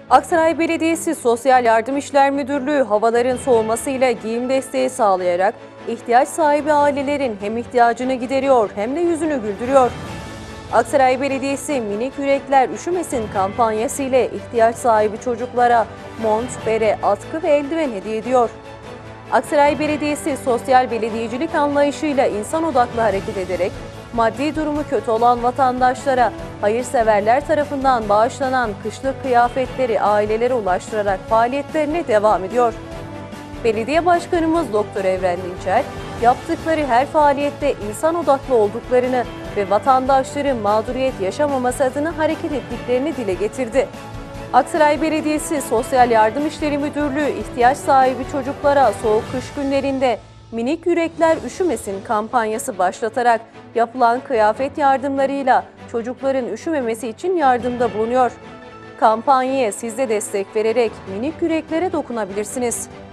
Aksaray Belediyesi Sosyal Yardım İşler Müdürlüğü havaların soğumasıyla giyim desteği sağlayarak ihtiyaç sahibi ailelerin hem ihtiyacını gideriyor hem de yüzünü güldürüyor. Aksaray Belediyesi Minik Yürekler Üşümesin kampanyası ile ihtiyaç sahibi çocuklara mont, bere, atkı ve eldiven hediye ediyor. Aksaray Belediyesi sosyal belediyecilik anlayışıyla insan odaklı hareket ederek maddi durumu kötü olan vatandaşlara hayırseverler tarafından bağışlanan kışlık kıyafetleri ailelere ulaştırarak faaliyetlerine devam ediyor. Belediye Başkanımız Doktor Evren Dinçer, yaptıkları her faaliyette insan odaklı olduklarını ve vatandaşların mağduriyet yaşamaması adına hareket ettiklerini dile getirdi. Aksaray Belediyesi Sosyal Yardım İşleri Müdürlüğü ihtiyaç sahibi çocuklara soğuk kış günlerinde Minik Yürekler Üşümesin kampanyası başlatarak yapılan kıyafet yardımlarıyla çocukların üşümemesi için yardımda bulunuyor. Kampanyaya siz de destek vererek minik yüreklere dokunabilirsiniz.